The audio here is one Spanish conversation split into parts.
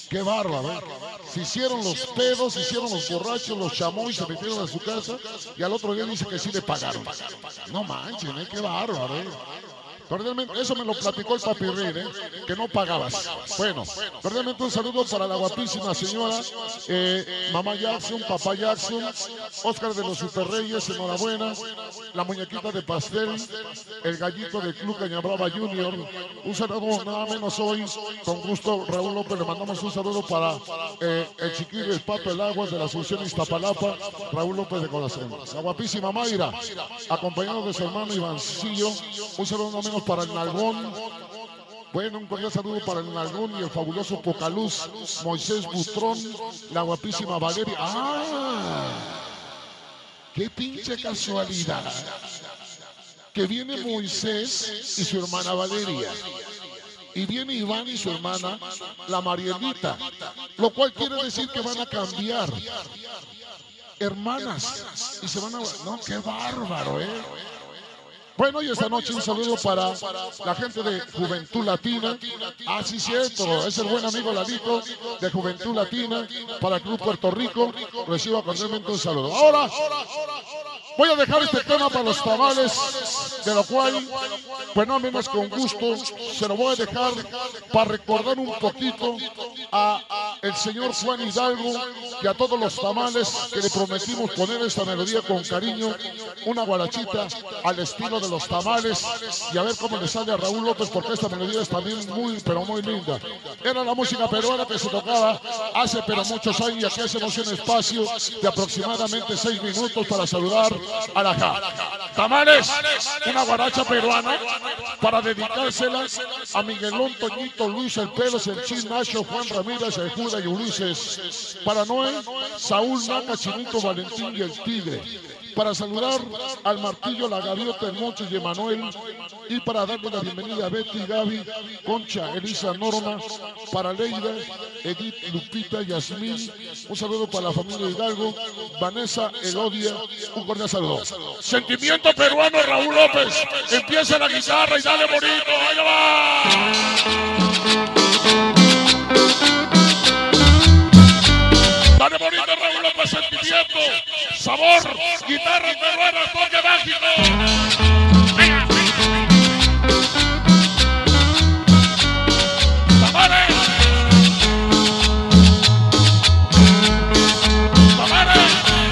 Qué bárbaro, ¿eh? Se hicieron los pedos, se hicieron los borrachos, los chamoy, se metieron a su casa y al otro día dice que sí le pagaron. No manchen, qué bárbaro, ¿eh? Cordialmente, eso me lo platicó el papirrín, que no pagabas. Bueno, cordialmente un saludo para la guapísima señora, mamá Jackson, papá Jackson, Oscar de los Superreyes, enhorabuena, la muñequita de pastel, el gallito del Club Cañabrava Junior. Un saludo nada menos hoy, con gusto Raúl López, le mandamos un saludo para el chiquillo, el pato, el agua de la Asunción Iztapalapa, Raúl López de Corazón. La guapísima Mayra, acompañado de su hermano Ivancillo, un saludo nada menos para el Nalgón. Bueno, un cordial saludo para el Nalgón y el fabuloso Pocaluz, Moisés Butrón, la guapísima Valeria. ¡Ah! ¡Qué pinche casualidad! Que viene Moisés y su hermana Valeria. Y viene Iván y su hermana, la Marielita. Lo cual quiere decir que van a cambiar hermanas. Y se van a... No, qué bárbaro, ¿eh? Bueno, y esta noche un saludo para la gente de Juventud Latina. Ah, sí, cierto, es el buen amigo Ladito de Juventud Latina para el Club Puerto Rico. Reciba cordialmente un saludo. Ahora voy a dejar este tema para los tamales, de lo cual, pues no menos con gusto, se lo voy a dejar para recordar un poquito a el señor Juan Hidalgo y a todos los tamales que le prometimos poner esta melodía con cariño, una guarachita al estilo de los tamales, y a ver cómo le sale a Raúl López, porque esta melodía es también muy, pero muy linda. Era la música peruana que se tocaba hace pero muchos años, y aquí hacemos un espacio de aproximadamente 6 minutos para saludar a la JA. Tamales, una guaracha peruana para dedicársela a Miguelón, Toñito, Luis, el Pelos, el Chin, Nacho, Juan Ramírez, el Juda y Ulises. Para Noé, Saúl, Naca, Chinito, Valentín y el Tigre. Para saludar al Martillo, la Gaviota, el Montes y Emanuel. Y para darle la bienvenida a Betty, Gaby, Concha, Elisa, Norma. Para Leida, Edith, Lupita, Yasmín. Un saludo para la familia Hidalgo. Vanessa, Elodia. Un cordial saludo. Sentimiento peruano, Raúl López. Empieza la guitarra y dale bonito. ¡Ahí va! Dale bonito, Raúl López, sentimiento, sabor, guitarra peruana, toque mágico. Tamales. Tamales.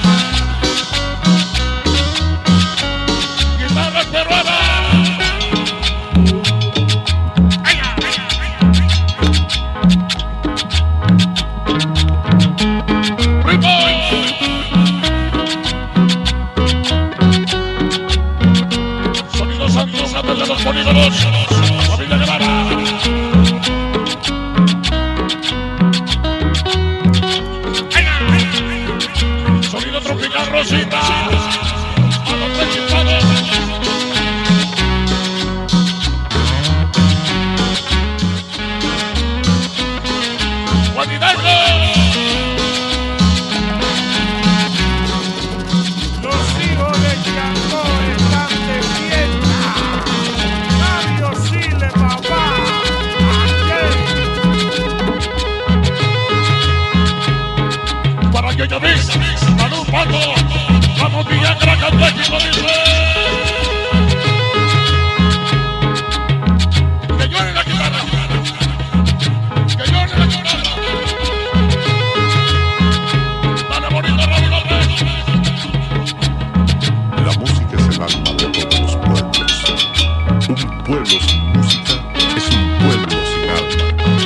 Guitarra peruana. De los polígonos, familia Guevara. Sonido tropical, Rosita. A los principados. Juan Hidalgo. Los hijos de Chango están de fiesta. Para que yo viste, para un pato, vamos Villagra, México, dice. Que llore la guitarra, que llore la guitarra. Dale bonito, Raúl López. La música es el alma de todos los pueblos. Un pueblo sin música es un pueblo sin alma.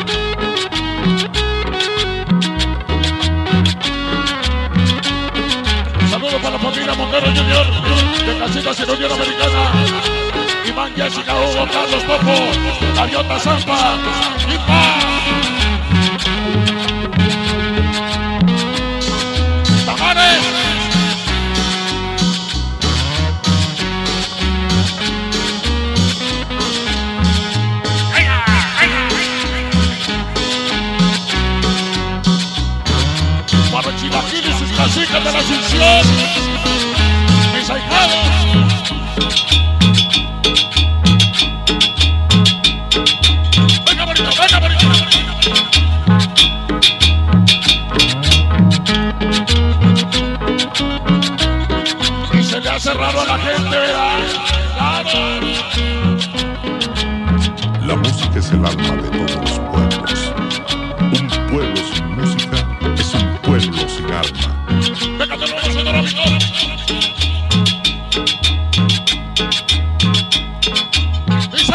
Saludos para la familia Montero Junior de Casitas y la Unión Americana. Iván, Jessica, Hugo, Carlos, Topo, Gaviota, Zampa, Ipa. Tamales. Para Chilaquil y sus casitas de la Asunción, mis ahijados. Venga bonito, venga bonito. hace raro a la gente, ¿verdad? Claro. La música es el alma de todos los pueblos. Un pueblo sin música es un pueblo sin alma. Venga, de nuevo, señor amigo. Dice.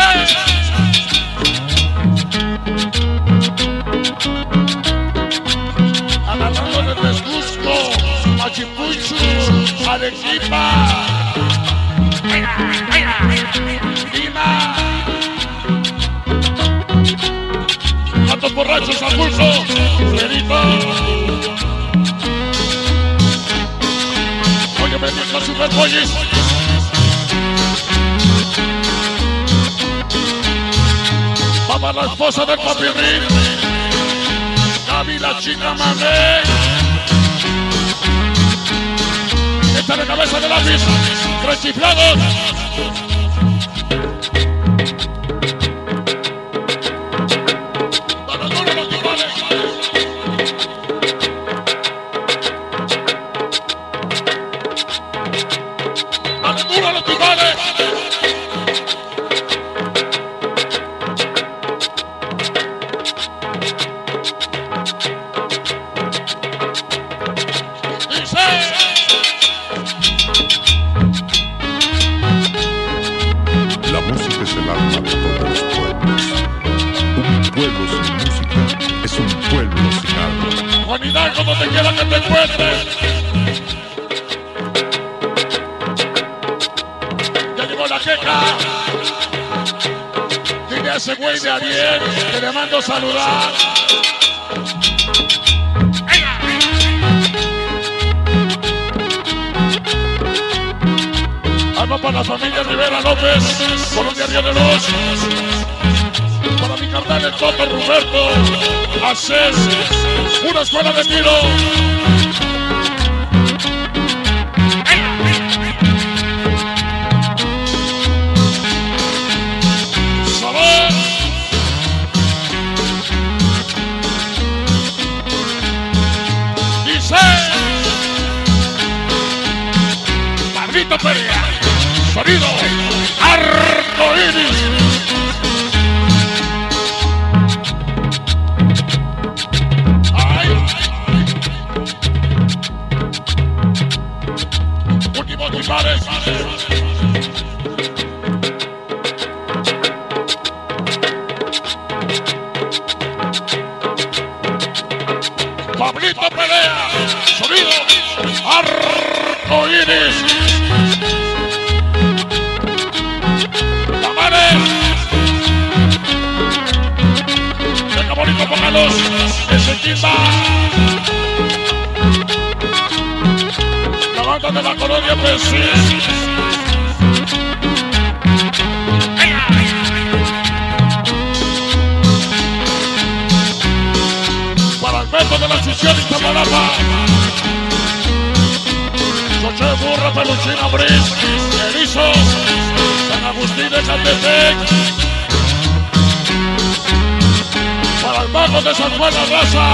Agarrando en el Descusco, Machipucho, Arequipa, Lima, Gatos borrachos a pulso, Federico. Oye, me dijo Superpollis. Vamos a la esposa del Papirrín, Gaby la chica mamé. Esta de cabeza de lápiz, tres chiflados. Dale duro los timbales. Dale duro los timbales. La música es el alma de todos los pueblos. Un pueblo sin música es un pueblo sin alma. Juan Hidalgo, donde quiera que te encuentres. Ya llegó la queja. Dile a ese güey de Ariel que le mando saludar. Alma para la familia Rivera López, por un diario de los. Para mi carnal el Toto Roberto, Acés, una escuela de tiro. ¡Salud! Dice Pablito Perea, sonido arcoíris. Últimos dispares. Pablito Pelea, sonido arcoíris. Tamares. Venga, bonito, póngalos. Ese timba. La banda de la colonia Pesís. Para el Beto de la Asunción Iztapalapa. Choche, Burra, Peluchina, Briz, Erizos, San Agustín de Caldetec. Para el Mago de San Juan la Raza.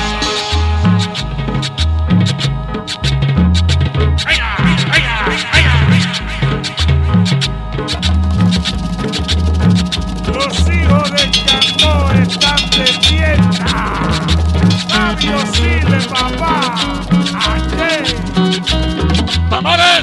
Los hijos de Changó están de fiesta. Fabio Sile, papá. Ayer. Tamares.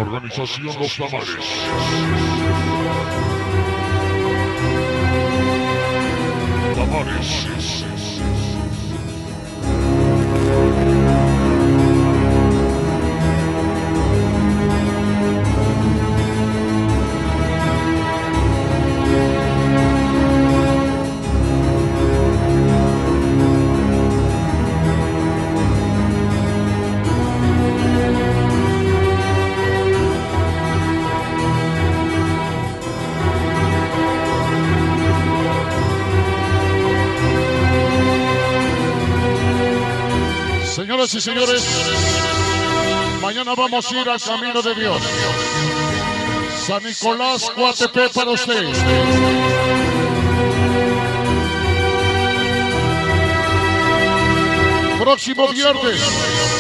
Organización Los Tamales. Tamales. Señoras y señores, mañana vamos a ir al camino de Dios. San Nicolás, Coatepec para usted. Próximo viernes,